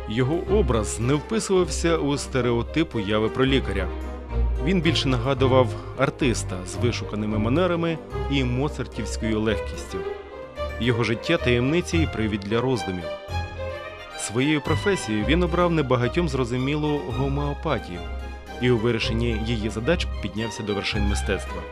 Його образ не вписувався у стереотип уяви про лікаря. Він більше нагадував артиста з вишуканими манерами і моцартівською легкістю. Його життя – таємниці і привід для роздумів. Своєю професією він обрав небагатьом зрозумілу гомеопатію і у вирішенні її задач піднявся до вершин мистецтва.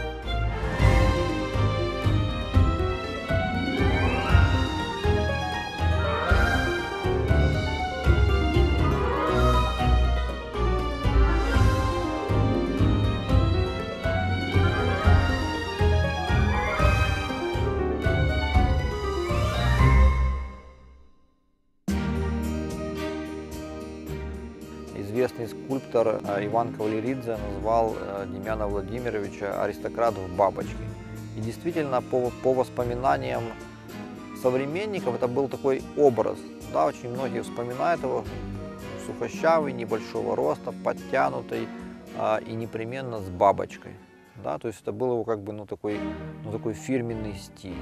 Известный скульптор Иван Кавалеридзе назвал Демьяна Владимировича аристократ в бабочке. И действительно, по воспоминаниям современников, это был такой образ. Да, очень многие вспоминают его сухощавый, небольшого роста, подтянутый и непременно с бабочкой. Да, то есть это был его как бы такой фирменный стиль.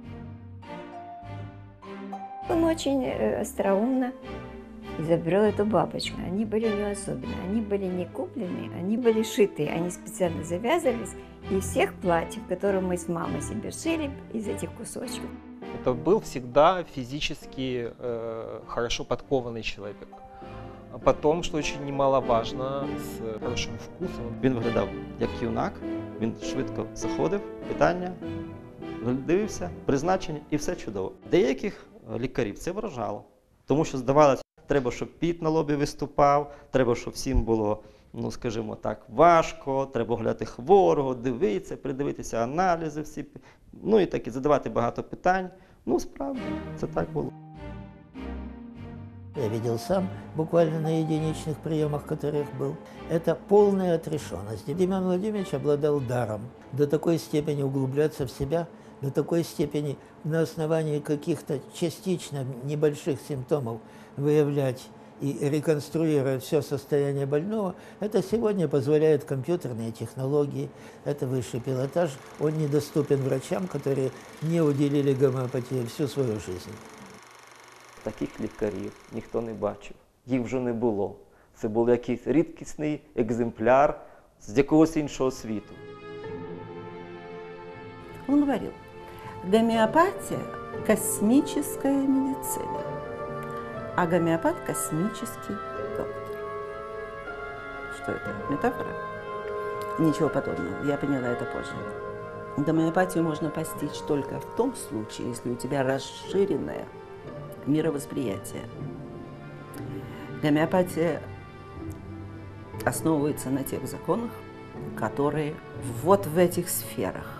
Он очень остроумно изобрел эту бабочку. Они были у него особенные. Они были не купленные, они были шитые. Они специально завязывались. И всех платьев, которые мы с мамой себе шили, из этих кусочков. Это был всегда физически хорошо подкованный человек. А потом, что очень немаловажно, с хорошим вкусом. Він виглядав як юнак, він швидко заходив, питання, дивився, призначення і все чудово. Деяких лікарів це вражало, тому що здавалося, треба, щоб піт на лобі виступав, треба, щоб всім було, ну скажімо так, важко, треба оглядати хворого, дивитися, придивитися аналізи всі, ну і такі задавати багато питань. Ну, справді, це так було. Я видел сам, буквально на единичных приемах, которых был. Это полная отрешенность. Демьян Владимирович обладал даром до такой степени углубляться в себя, до такой степени на основании каких-то частично небольших симптомов выявлять и реконструировать все состояние больного. Это сегодня позволяет компьютерные технологии, это высший пилотаж. Он недоступен врачам, которые не уделили гомеопатии всю свою жизнь. Таких лікарів ніхто не бачив, їх вже не було. Це був якийсь рідкісний екземпляр з якогось іншого світу. Он говорил, гомеопатия – космическая медицина, а гомеопат – космический доктор. Что это? Метафора? Ничего подобного, я поняла это позже. Гомеопатию можно постичь только в том случае, если у тебя расширенное мировосприятие. Гомеопатия основывается на тех законах, которые вот в этих сферах.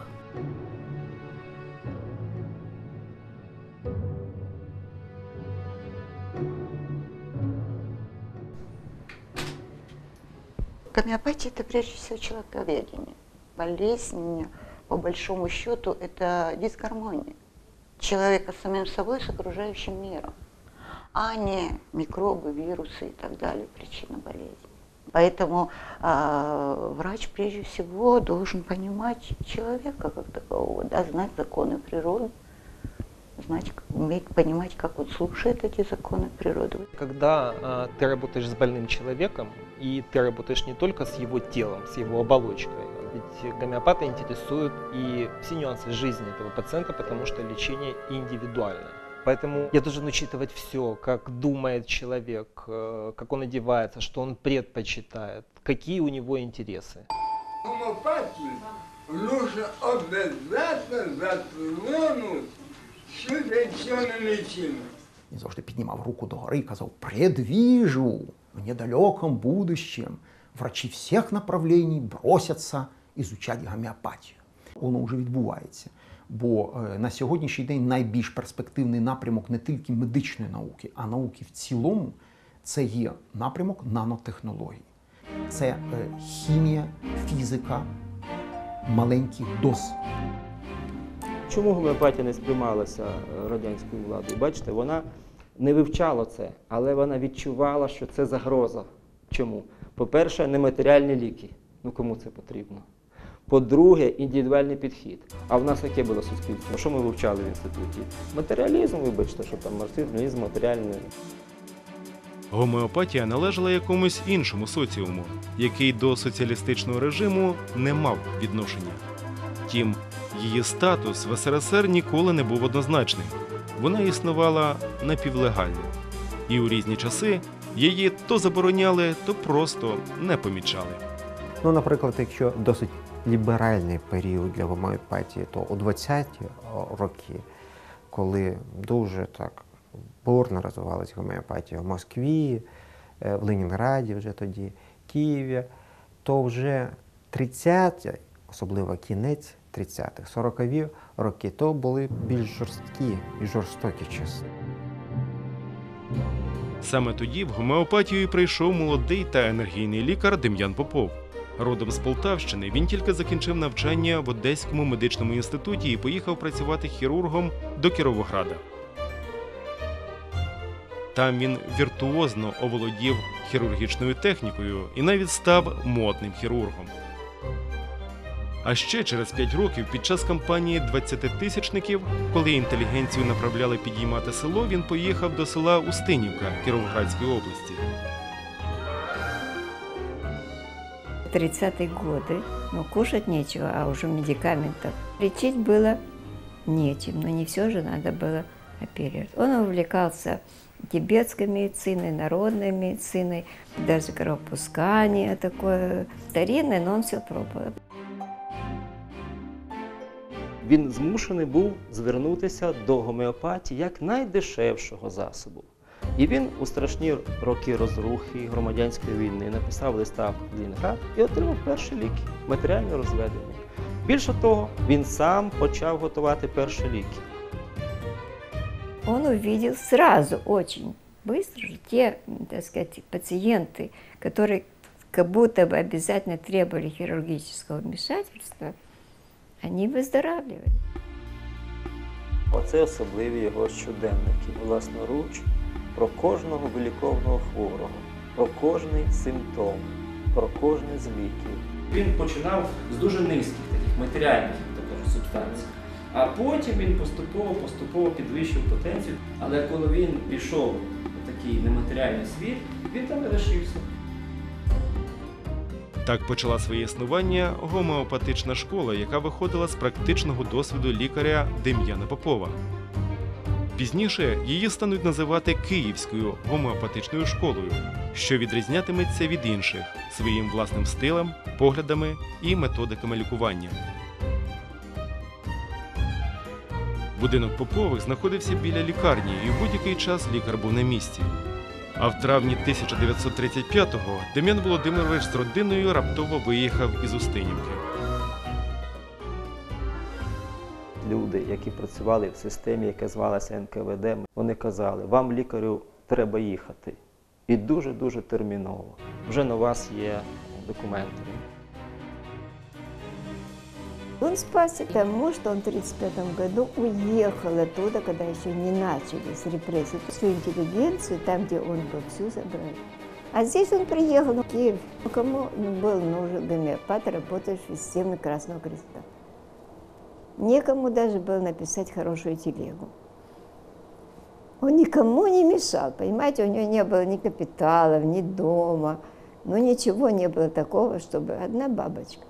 Гомеопатия – это прежде всего человековедение. Болезнь, по большому счету, это дисгармония человека с самим собой, с окружающим миром, а не микробы, вирусы и так далее, причина болезни. Поэтому врач прежде всего должен понимать человека как такового, да, знать законы природы, знать, уметь понимать, как он слушает эти законы природы. Когда ты работаешь с больным человеком, и ты работаешь не только с его телом, с его оболочкой, ведь гомеопата интересует и все нюансы жизни этого пациента, потому что лечение индивидуальное. Поэтому я должен учитывать все, как думает человек, как он одевается, что он предпочитает, какие у него интересы. Гомеопатию нужно обов'язково затронути субвенційну медицину. Він завжди піднімав руку догори і казав: «Предвижу, в недалеком будущем врачи всех направлений бросятся изучать гомеопатію». Воно вже відбувається. Бо на сьогоднішній день найбільш перспективний напрямок не тільки медичної науки, а науки в цілому – це є напрямок нанотехнологій. Це хімія, фізика маленьких доз. Чому гомеопатія не сприймалася радянською владою? Бачите, вона не вивчала це, але вона відчувала, що це загроза. Чому? По-перше, нематеріальні ліки. Ну кому це потрібно? По-друге, індивідуальний підхід. А в нас яке було суспільство? Що ми вивчали в інституті? Матеріалізм, вибачте, що там марксизм, матеріальний. Гомеопатія належала якомусь іншому соціуму, який до соціалістичного режиму не мав відношення. Втім, її статус в СРСР ніколи не був однозначним. Вона існувала напівлегально. І у різні часи її то забороняли, то просто не помічали. Ну, наприклад, якщо досить ліберальний період для гомеопатії, то у 20-ті роки, коли дуже так бурно розвивалася гомеопатія в Москві, в Ленінграді вже тоді, Києві, то вже 30-ті, особливо кінець 30-х, 40-ві роки, то були більш жорсткі і жорстокі часи. Саме тоді в гомеопатію прийшов молодий та енергійний лікар Дем'ян Попов. Родом з Полтавщини, він тільки закінчив навчання в Одеському медичному інституті і поїхав працювати хірургом до Кіровограда. Там він віртуозно оволодів хірургічною технікою і навіть став модним хірургом. А ще через 5 років під час кампанії «20-тисячників», коли інтелігенцію направляли підіймати село, він поїхав до села Устинівка Кіровоградської області. 30-е годы, но кушать нечего, а уже медикаментов. Лечить было нечем, но не все же надо было оперировать. Он увлекался тибетской медициной, народной медициной, даже кровопускание такое старинное, но он все пробовал. Він змушений був звернутися до гомеопатії як найдешевшого засобу. І він у страшні роки розрухи громадянської війни написав листа в Ленінград і отримав перші ліки – матеріальне розведення. Більше того, він сам почав готувати перші ліки. Он увидел сразу очень быстро же те, так сказать, пациенты, которые как будто бы обязательно требовали хирургического вмешательства, они выздоравливали. Оце особливі його щоденники, власноруч, про кожного виліковного хворого, про кожний симптом, про кожний з ліків. Він починав з дуже низьких таких матеріальних також субстанцій, а потім він поступово підвищив потенцію. Але коли він пішов у такий нематеріальний світ, він там не лишився. Так почала своє існування гомеопатична школа, яка виходила з практичного досвіду лікаря Дем'яна Попова. Пізніше її стануть називати Київською гомеопатичною школою, що відрізнятиметься від інших своїм власним стилем, поглядами і методиками лікування. Будинок Попових знаходився біля лікарні, і в будь-який час лікар був на місці. А в травні 1935-го Дем'ян Володимирович з родиною раптово виїхав із Устинівки. Люди, які працювали в системі, яка звалася НКВД, вони казали, вам, лікарю, треба їхати. І дуже-дуже терміново. Вже на вас є документи. Он спасся тому, что он в 1935 году уехал оттуда, когда еще не начались репрессии. Всю интеллигенцию, там, где он был, всю забрали. А здесь он приехал в Киев. Кому был нужен гомеопат, работающий в системе Красного Креста? Некому даже было написать хорошую телегу. Он никому не мешал, понимаете, у него не было ни капиталов, ни дома, но ничего не было такого, чтобы одна бабочка.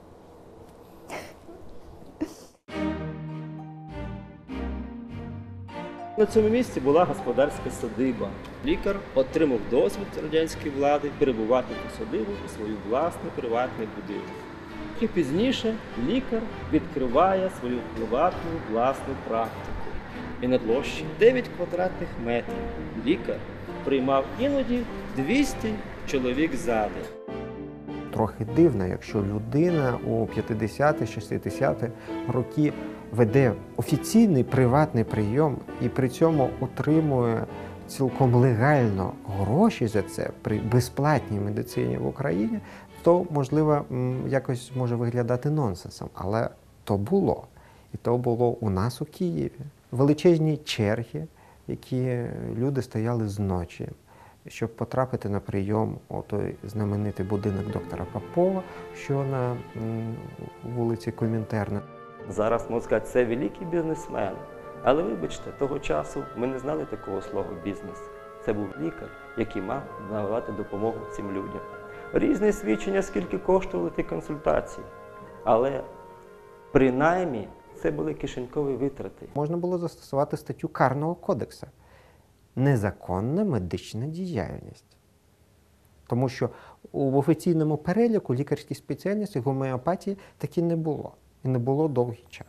На цьому місці була господарська садиба. Лікар отримав дозвіл радянської влади перебувати цю садибу у свою власний приватний будинок. І пізніше лікар відкриває свою приватну власну практику. І на площі 9 квадратних метрів лікар приймав іноді 200 чоловік за день. Трохи дивно, якщо людина у 50-60-ті роки веде офіційний приватний прийом і при цьому отримує цілком легально гроші за це при безплатній медицині в Україні, то, можливо, якось може виглядати нонсенсом. Але то було. І то було у нас у Києві. Величезні черги, які люди стояли зночі, щоб потрапити на прийом у той знаменитий будинок доктора Попова, що на вулиці Комінтерна. Зараз, можна сказати, це великий бізнесмен. Але вибачте, того часу ми не знали такого слова «бізнес». Це був лікар, який мав надавати допомогу цим людям. Різні свідчення, скільки коштували ті консультації, але принаймні це були кишенькові витрати. Можна було застосувати статтю Карного кодексу «Незаконна медична діяльність». Тому що в офіційному переліку лікарських спеціальностей гомеопатії таки не було. І не було довгий час.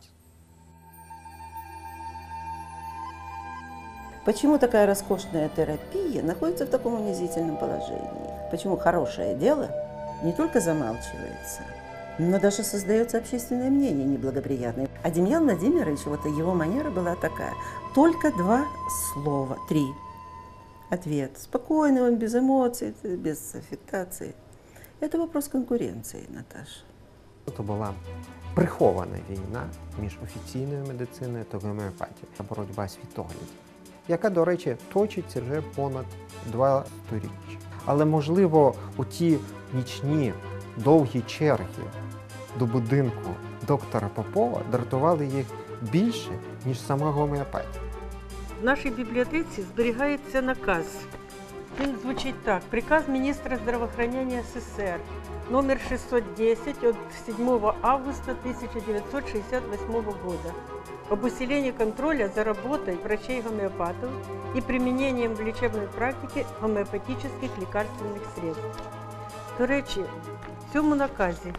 Почему такая роскошная терапия находится в таком унизительном положении? Почему хорошее дело не только замалчивается, но даже создается общественное мнение неблагоприятное? А Демьян Владимирович, вот его манера была такая. Только 2 слова, 3. Ответ. Спокойный, он без эмоций, без аффектации. Это вопрос конкуренции, Наташа. Це була прихована війна між офіційною медициною та гомеопатією. Боротьба світоглядів, яка, до речі, точиться вже понад 2 сторіччя. Але, можливо, у ті нічні довгі черги до будинку доктора Попова дратували їх більше, ніж сама гомеопатія. В нашій бібліотеці зберігається наказ. Він звучить так. Приказ міністра здравоохранения СССР номер 610 от 7 августа 1968 года об усилении контроля за работой врачей-гомеопатов и применением в лечебной практике гомеопатических лекарственных средств. До речі, в цьому наказі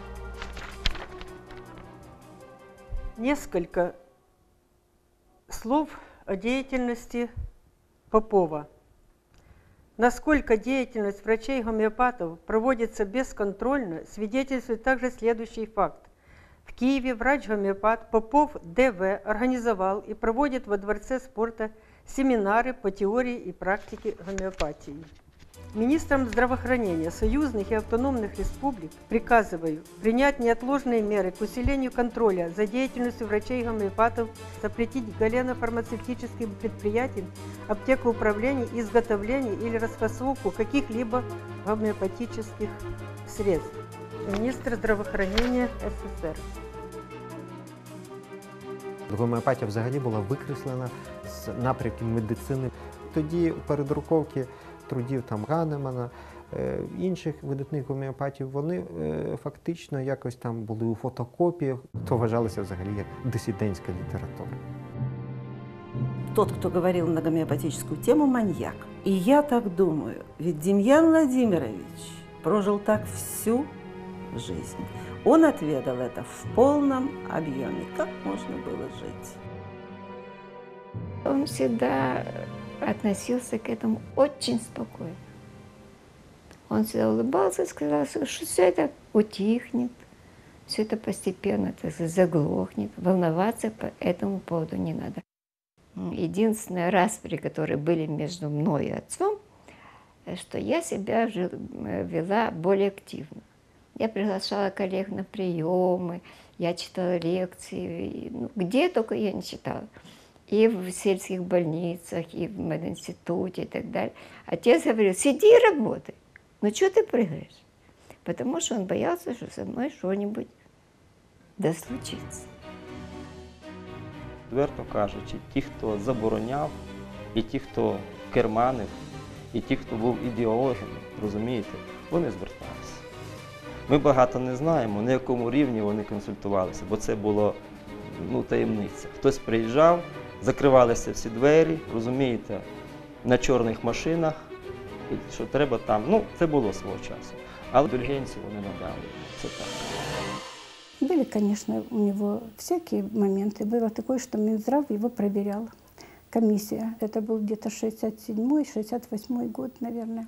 несколько слов о деятельности Попова. Насколько деятельность врачей-гомеопатов проводится бесконтрольно, свидетельствует также следующий факт. В Киеве врач-гомеопат Попов ДВ организовал и проводит во Дворце спорта семинары по теории и практике гомеопатии. Министрам здравоохранения союзных и автономных республик приказываю принять неотложные меры к усилению контроля за деятельностью врачей-гомеопатов, запретить галено-фармацевтическим предприятиям аптекоуправление, изготовление или расфасовку каких-либо гомеопатических средств. Министр здравоохранения СССР. Гомеопатія взагалі була викреслена з напрямків медицини. Тоді у передруковці трудів там Ганемана, інших видатних гомеопатів, вони фактично якось там були у фотокопіях, то вважалося взагалі як дисидентська література. Тот, кто говорил на гомеопатическую тему, маньяк. И я так думаю, ведь Демьян Владимирович прожил так всю жизнь. Он отведал это в полном объеме. Как можно было жить? Он всегда относился к этому очень спокойно. Он всегда улыбался и сказал, что все это утихнет, все это постепенно, так сказать, заглохнет. Волноваться по этому поводу не надо. Единственный распри, которые были между мной и отцом, что я себя вела более активно. Я приглашала коллег на приемы, я читала лекции, где только я не читала. И в сельских больницах, и в мединституте, и так далее. Отец говорил, сиди и работай. Ну что ты прыгаешь? Потому что он боялся, что со мной что-нибудь да случится. Відверто кажучи, ті, хто забороняв, і ті, хто керманив, і ті, хто був ідеологами, розумієте, вони зверталися. Ми багато не знаємо, на якому рівні вони консультувалися, бо це було таємниця. Хтось приїжджав, закривалися всі двері, розумієте, на чорних машинах, і що треба там. Це було свого часу. Але індульгенції вони надали. Це так. Были, конечно, у него всякие моменты. Было такое, что Минздрав его проверял. Комиссия. Это был где-то 67-68 год, наверное.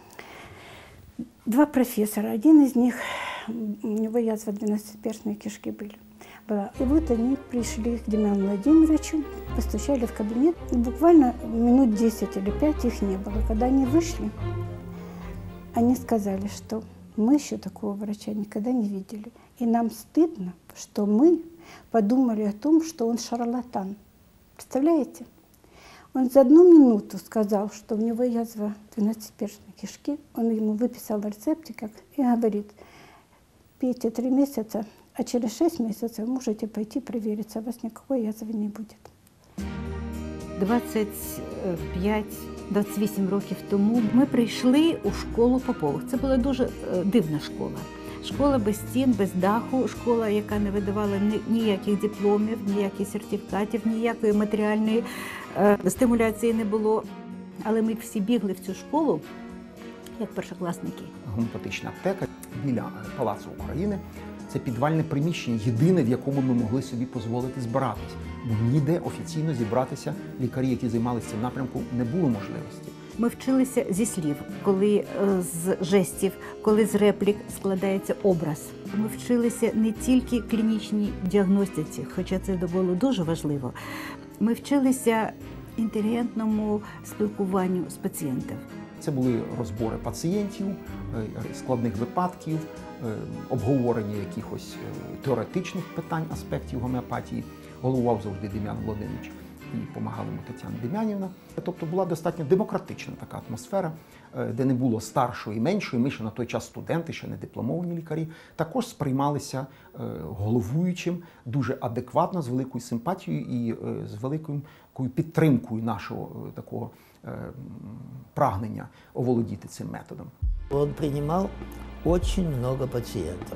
2 профессора. Один из них, у него язва 12-перстной кишки была. И вот они пришли к Демьяну Владимировичу, постучали в кабинет. И буквально минут 10 или 5 их не было. Когда они вышли, они сказали, что мы еще такого врача никогда не видели. И нам стыдно, что мы подумали о том, что он шарлатан. Представляете? Он за 1 минуту сказал, что у него язва 12-перстной кишки. Он ему выписал рецептик и говорит, пейте 3 месяца, а через 6 месяцев можете пойти провериться, у вас никакой язвы не будет. 28 років тому ми прийшли у школу Попових. Це була дуже дивна школа. Школа без стін, без даху, школа, яка не видавала ніяких дипломів, ніяких сертифікатів, ніякої матеріальної стимуляції не було. Але ми всі бігли в цю школу як першокласники. Гомеопатична аптека біля Палацу України – це підвальне приміщення, єдине, в якому ми могли собі дозволити збиратися. Бо ніде офіційно зібратися лікарі, які займалися цим напрямком, не було можливості. Ми вчилися зі слів, коли з жестів, коли з реплік складається образ. Ми вчилися не тільки клінічній діагностиці, хоча це було дуже важливо. Ми вчилися інтелігентному спілкуванню з пацієнтом. Це були розбори пацієнтів, складних випадків, обговорення якихось теоретичних питань, аспектів гомеопатії. Головував завжди Дем'ян Володимирович і допомагала йому Тетяна Дем'янівна. Тобто була достатньо демократична така атмосфера, де не було старшої і меншої. Ми ще на той час студенти, ще не дипломовані лікарі. Також сприймалися головуючим дуже адекватно, з великою симпатією і з великою підтримкою нашого такого прагнення оволодіти цим методом. Он принимал очень много пациентов.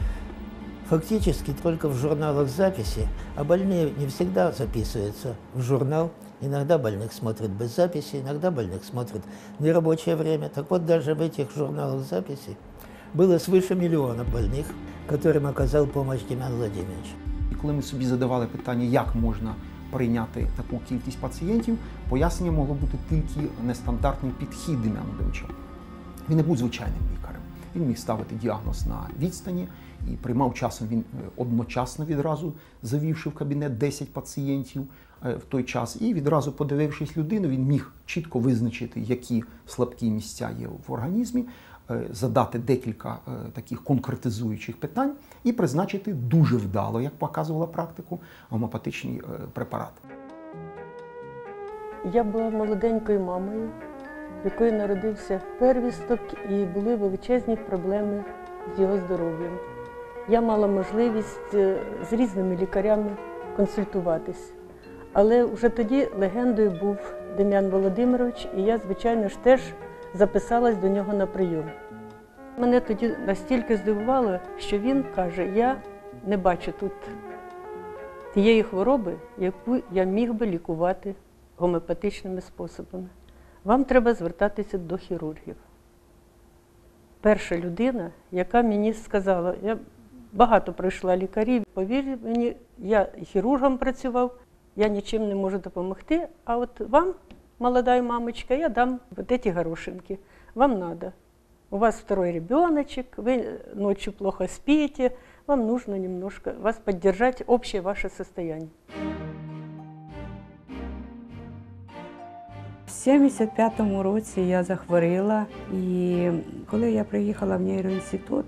Фактически только в журналах записи, а больные не всегда записываются в журнал. Иногда больных смотрят без записи, иногда больных смотрят в нерабочее время. Так вот, даже в этих журналах записи было свыше 1 миллиона больных, которым оказал помощь Дем'ян Владимирович. І коли ми собі задавали питання, як можна прийняти таку кількість пацієнтів, пояснення могло бути тільки нестандартний підхід Дем'яна Володимировича. Він не був звичайним лікарем. Він міг ставити діагноз на відстані і приймав часом він одночасно відразу, завівши в кабінет 10 пацієнтів в той час. І відразу подивившись людину, він міг чітко визначити, які слабкі місця є в організмі, задати декілька таких конкретизуючих питань і призначити дуже вдало, як показувала практику, гомеопатичний препарат. Я була молоденькою мамою, в якої народився первісток, і були величезні проблеми з його здоров'ям. Я мала можливість з різними лікарями консультуватись. Але вже тоді легендою був Дем'ян Володимирович, і я, звичайно ж, теж записалась до нього на прийом. Мене тоді настільки здивувало, що він каже, я не бачу тут тієї хвороби, яку я міг би лікувати гомеопатичними способами. Вам треба звертатися до хірургів. Перша людина, яка мені сказала, я багато пройшла лікарів, повірте мені, я хірургом працював, я нічим не можу допомогти, а от вам, молода мамочка, я дам вот эти горошинки, вам надо. У вас второй ребеночек, вы ночью плохо спите, вам нужно немножко вас поддержать, общее ваше состояние. В 75-му році я захворіла, і коли я приїхала в нейроінститут,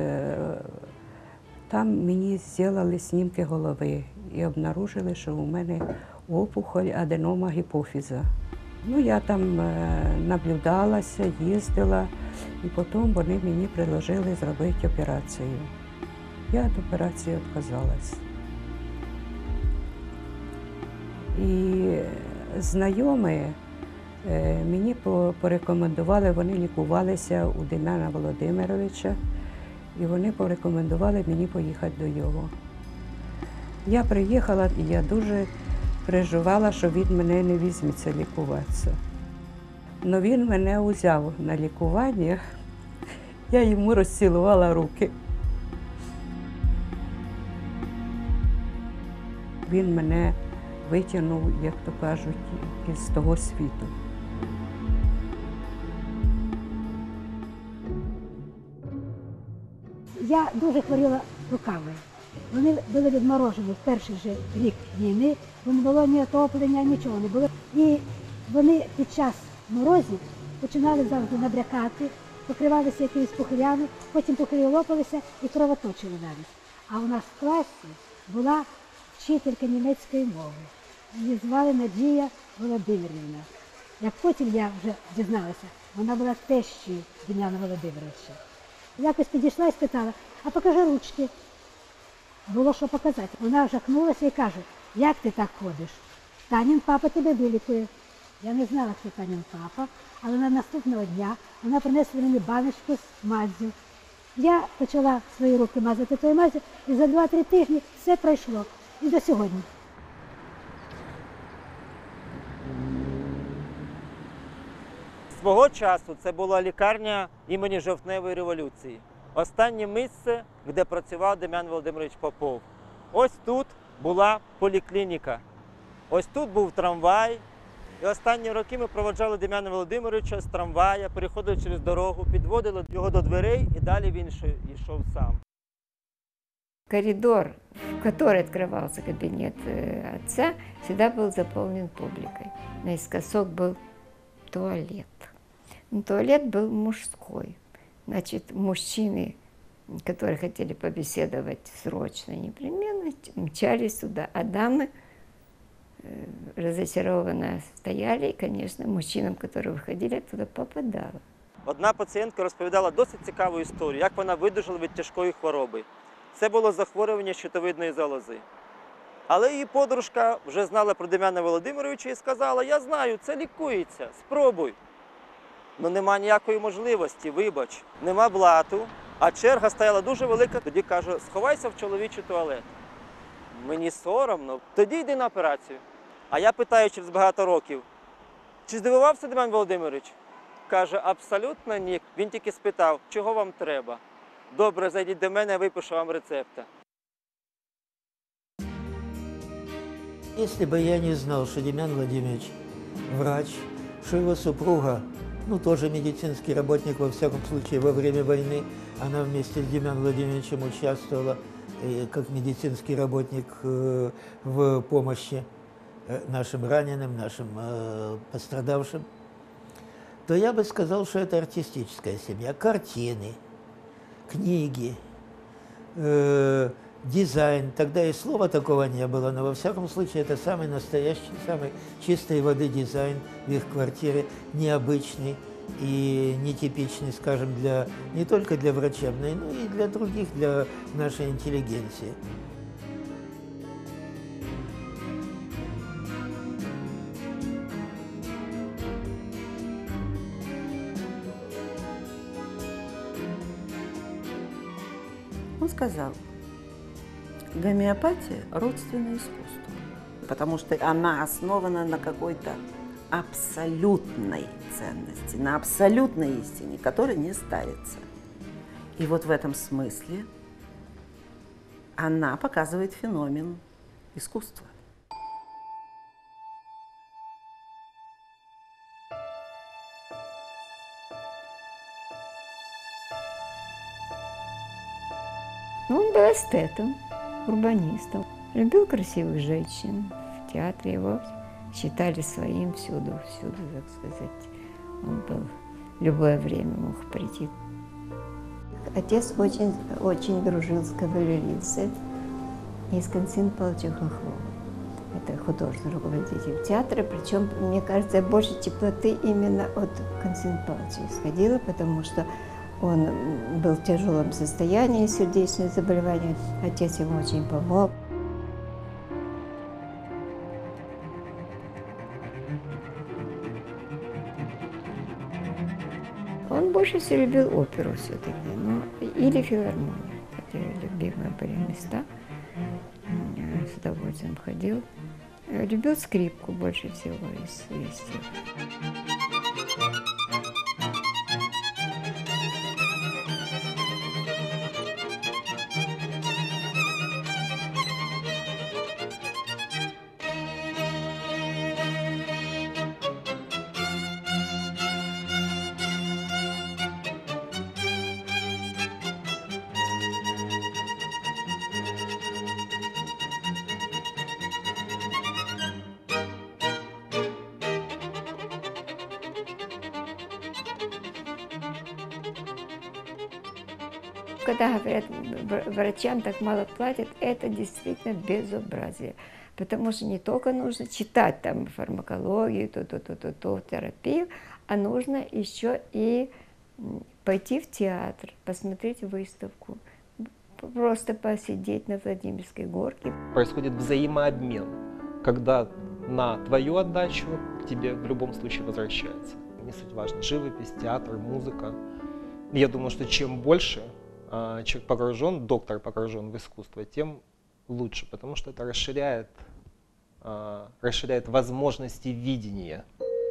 там мені зробили знімки голови і обнаружили, що у мене опухоль аденома гіпофіза. Ну, я там наблюдалася, їздила, і потім вони мені предложили зробити операцію. Я від операції відказалась. І знайомі мені порекомендували, вони лікувалися у Дем'яна Володимировича, і вони порекомендували мені поїхати до його. Я приїхала, і я дуже переживала, що він мене не візьметься лікуватися. Але він мене узяв на лікування, я йому розцілувала руки. Він мене витягнув, як то кажуть, із того світу. Я дуже хворіла руками. Вони були відморожені в перший же рік війни, не було ні отоплення, нічого не було. І вони під час морозів починали завжди набрякати, покривалися якимись пухирями, потім пухирі лопалися і кровоточили навіть. А у нас в класі була вчителька німецької мови. Її звали Надія Володимирівна. Як потім я вже дізналася, вона була тещою Дем'яна Володимировича. Якось підійшла і спитала, а покажи ручки. Було що показати. Вона жахнулася і каже, як ти так ходиш? Танін папа тебе вилікує. Я не знала, що Танін папа, але на наступного дня вона принесла мені баночку з маззю. Я почала свої руки мазати тою маззю, і за 2-3 тижні все пройшло. І до сьогодні. Свого часу це була лікарня імені Жовтневої революції. Останнє місце, де працював Дем'ян Володимирович Попов. Ось тут була поліклініка. Ось тут був трамвай. І останні роки ми проводжали Дем'яна Володимировича з трамвая, переходили через дорогу, підводили його до дверей і далі він йшов сам. Коридор, в который открывался кабинет отца, всегда был заполнен публикой. Наискосок был туалет. Но туалет был мужской. Значит, мужчины, которые хотели побеседовать срочно, непременно, мчались туда, а дамы разочарованно стояли, и, конечно, мужчинам, которые выходили оттуда, попадало. Одна пацієнтка розповідала досить цікаву історію, як вона видужала від тяжкої хвороби. Це було захворювання щитовидної залози. Але її подружка вже знала про Дем'яна Володимировича і сказала: я знаю, це лікується, спробуй. Ну нема ніякої можливості, вибач, нема блату, а черга стояла дуже велика. Тоді кажу: сховайся в чоловічий туалет. Мені соромно, тоді йди на операцію. А я питаю через багато років: чи здивувався Дем'ян Володимирович? Каже: абсолютно ні. Він тільки спитав: чого вам треба? Добре, зайдіть до мене, я випишу вам рецепта. Если бы я не знал, что Демьян Владимирович врач, что его супруга, ну, тоже медицинский работник, во всяком случае, во время войны, она вместе с Демьяном Владимировичем участвовала как медицинский работник в помощи нашим раненым, нашим пострадавшим, то я бы сказал, что это артистическая семья. Картины, книги, дизайн. Тогда и слова такого не было, но во всяком случае это самый настоящий, самый чистой воды дизайн в их квартире, необычный и нетипичный, скажем, для, не только для врачебной, но и для других, для нашей интеллигенции. Он сказал: гомеопатия – родственное искусство, потому что она основана на какой-то абсолютной ценности, на абсолютной истине, которая не старится. И вот в этом смысле она показывает феномен искусства. Он был эстетом, урбанистом, любил красивых женщин. В театре его считали своим всюду, так сказать. Он был в любое время мог прийти. Отец очень дружил с Кавалеридзе и с Константином Павловичем Хохловым. Это художественный руководитель театра, причем, мне кажется, больше теплоты именно от Константина Павловича исходило, потому что он был в тяжелом состоянии, сердечное заболевание. Отец ему очень помог. Он больше всего любил оперу все-таки, ну, или филармонию. Это любимые были места. С удовольствием ходил. Любил скрипку больше всего из всех. Когда говорят, врачам так мало платят, это действительно безобразие. Потому что не только нужно читать там фармакологию, терапию, а нужно еще и пойти в театр, посмотреть выставку, просто посидеть на Владимирской горке. Происходит взаимообмен, когда на твою отдачу к тебе в любом случае возвращается. Не суть важно, живопись, театр, музыка. Я думаю, что чем больше человек погружен, доктор погружен в искусство, тем лучше, потому что это расширяет возможности видения.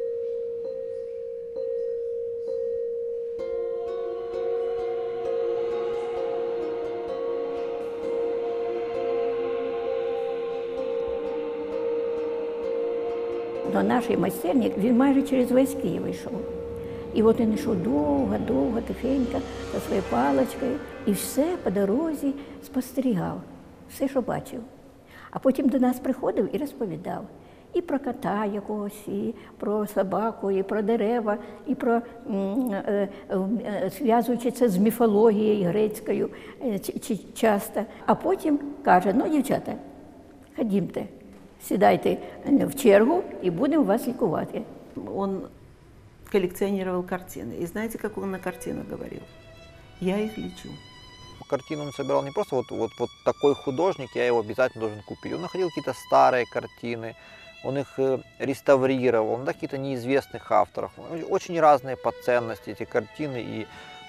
До нашої майстерні він майже через весь Київ йшов. І от він йшов довго, тихенько, за своєю паличкою, і все по дорозі спостерігав, все, що бачив. А потім до нас приходив і розповідав. І про кота якогось, і про собаку, і про дерева, і про, зв'язуючи це з міфологією грецькою часто. А потім каже, ну, дівчата, ходімте. Сідайте в чергу и будем вас лікувати. Он коллекционировал картины. И знаете, как он на картинах говорил? Я их лечу. Картину он собирал не просто вот такой художник, я его обязательно должен купить. Он находил какие-то старые картины, он их реставрировал, он каких-то неизвестных авторов. Очень разные по ценности эти картины и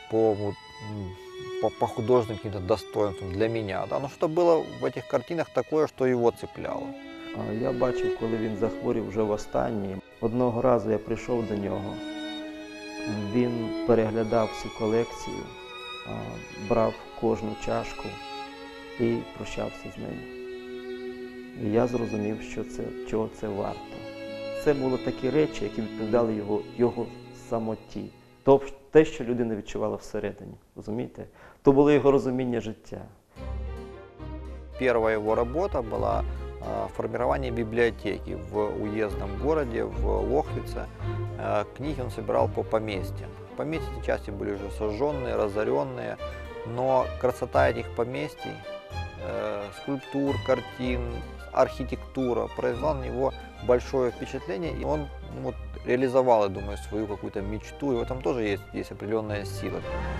по художественным каким-то достоинствам для меня. Да? Но что было в этих картинах такое, что его цепляло. Я бачив, коли він захворів вже востаннє. Одного разу я прийшов до нього, він переглядав всю колекцію, брав кожну чашку і прощався з ним. І я зрозумів, чого це варто. Це були такі речі, які відповідали його самоті. Те, що людина відчувала всередині, розумієте? То було його розуміння життя. Перша його робота була формирование библиотеки в уездном городе, в Лохвице. Книги он собирал по поместьям. Поместья эти части были уже сожженные, разоренные, но красота этих поместий, скульптур, картин, архитектура произвела на него большое впечатление, и он реализовал, я думаю, свою какую-то мечту, и в этом тоже есть определенная сила.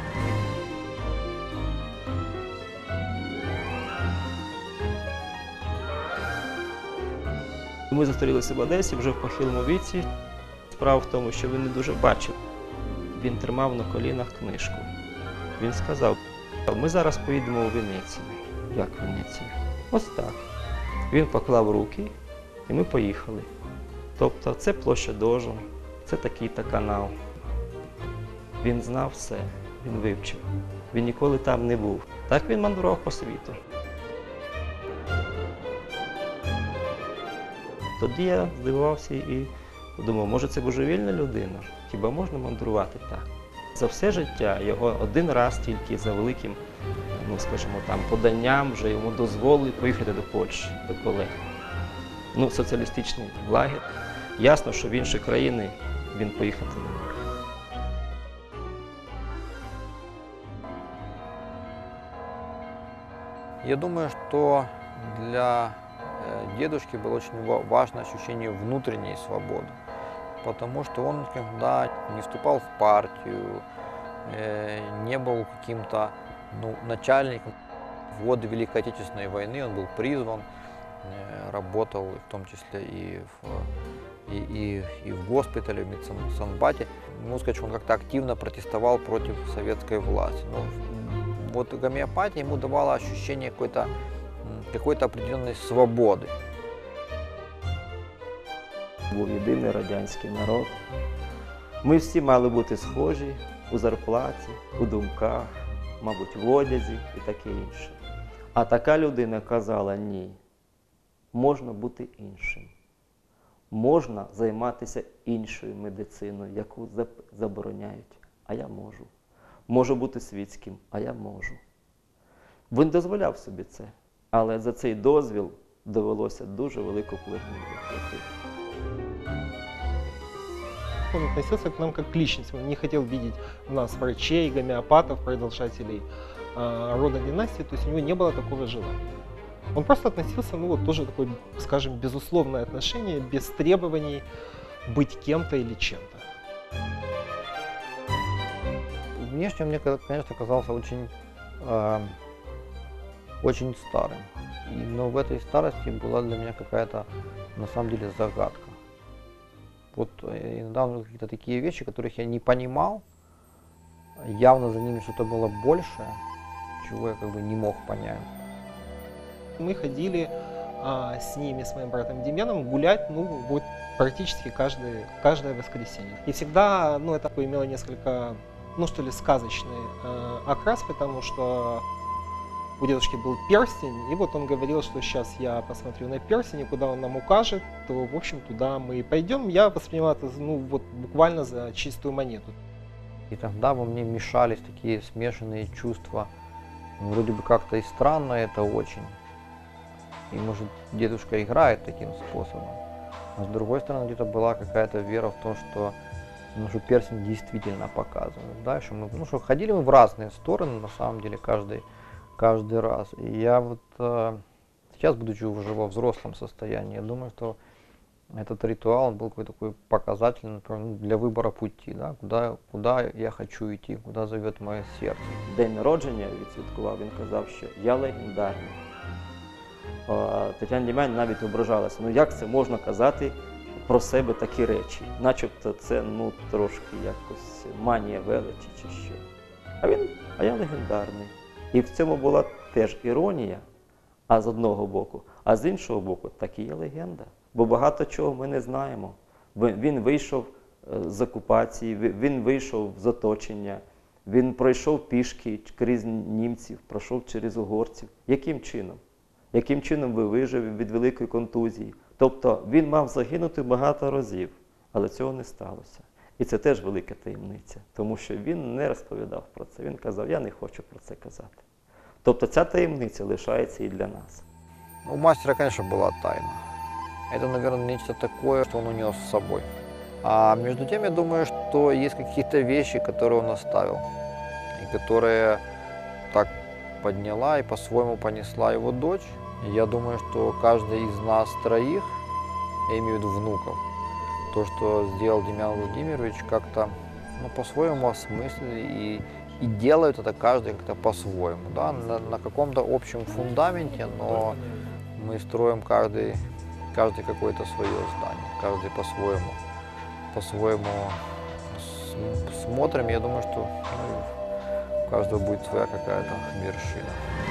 Ми зустрілися в Одесі вже в похилому віці. Справа в тому, що він не дуже бачив. Він тримав на колінах книжку. Він сказав, ми зараз поїдемо у Венецію. Як Венецію? Ось так. Він поклав руки, і ми поїхали. Тобто це площа Дожу, це такий-то канал. Він знав все, він вивчив. Він ніколи там не був. Так він мандрував по світу. Тоді я здивувався і подумав, може це божевільна людина? Хіба можна мандрувати так? За все життя його один раз тільки за великим, скажімо, поданням вже йому дозволили поїхати до Польщі, до колег. Соціалістичний лагерь. Ясно, що в інші країни він поїхати не може. Я думаю, что для дедушки было очень важно ощущение внутренней свободы, потому что он никогда не вступал в партию, не был каким-то начальником. В годы Великой Отечественной войны он был призван, работал в том числе и в госпитале, в медсанбате. Могу сказать, что он как-то активно протестовал против советской власти. Но вот гомеопатия ему давала ощущение какой-то определенной свободи. Був єдиний радянський народ. Ми всі мали бути схожі у зарплаті, у думках, мабуть, в одязі і таке інше. А така людина казала, ні, можна бути іншим. Можна займатися іншою медициною, яку забороняють, а я можу. Можу бути світським, а я можу. Він дозволяв собі це. Але за цей дозвіл довелося дуже велику платню заплатити. Он относился к нам как к личности. Он не хотел видеть в нас врачей, гомеопатов, продолжателей рода династии. То есть у него не было такого желания. Он просто относился, тоже такое, скажем, безусловное отношение, без требований быть кем-то или чем-то. Внешне он мне, конечно, казался очень старым. Но в этой старости была для меня какая-то, на самом деле, загадка. Вот иногда какие-то такие вещи, которых я не понимал, явно за ними что-то было большее, чего я как бы не мог понять. Мы ходили с ними, с моим братом Демьяном, гулять, ну, вот практически каждое воскресенье. И всегда, ну, это имело несколько, ну, что ли, сказочный окрас, потому что у дедушки был перстень, и вот он говорил, что сейчас я посмотрю на перстень, и куда он нам укажет, то, в общем, туда мы и пойдем. Я воспринимал это, ну, вот буквально за чистую монету. И тогда во мне мешались такие смешанные чувства. Вроде бы как-то и странно это очень. И, может, дедушка играет таким способом. А с другой стороны, где-то была какая-то вера в то, что, ну, что перстень действительно показывает. Да? Что мы, ну, что ходили мы в разные стороны, на самом деле, каждый раз. И я вот сейчас, будучи уже во взрослом состоянии, я думаю, что этот ритуал был какой-то такой показательный, например, для выбора пути, да? Куда я хочу идти, куда зовет моє серце. День народження відсвяткував, він казав, що я легендарний. Тетяна Дем'ян навіть ображалася, ну як це можна казати про себе такі речі? Начебто це, ну, трошки якось манія величі чи що. А я легендарний. І в цьому була теж іронія, а з одного боку, а з іншого боку, так і є легенда. Бо багато чого ми не знаємо. Він вийшов з окупації, він вийшов з оточення, він пройшов пішки крізь німців, пройшов через угорців. Яким чином? Яким чином ви вижив від великої контузії? Тобто він мав загинути багато разів, але цього не сталося. І це теж велика таємниця, тому що він не розповідав про це. Він казав, я не хочу про це казати. Тобто ця таємниця лишається і для нас. У мастера, конечно, была тайна. Это, наверное, нечто такое, что он унес с собой. А между тем, я думаю, что есть какие-то вещи, которые он оставил, и которые так подняла и по-своему понесла его дочь. И я думаю, что каждый из нас троих, я имею в виду внуков, то, что сделал Демьян Владимирович, как-то, ну, по-своему осмыслили и делают это каждый как-то по-своему, да, на каком-то общем фундаменте, но мы строим каждый какое-то свое здание, каждый по-своему смотрим. Я думаю, что, ну, у каждого будет своя какая-то вершина.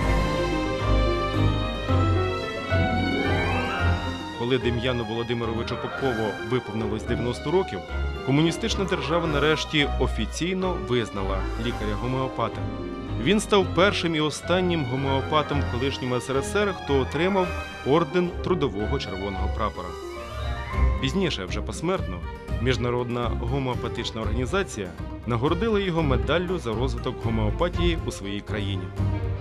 Коли Дем'яну Володимировичу Попову виповнилось 90 років, комуністична держава нарешті офіційно визнала лікаря-гомеопата. Він став першим і останнім гомеопатом в колишньому СРСР, хто отримав орден Трудового Червоного Прапора. Пізніше, вже посмертно, Міжнародна гомеопатична організація нагородила його медаллю за розвиток гомеопатії у своїй країні.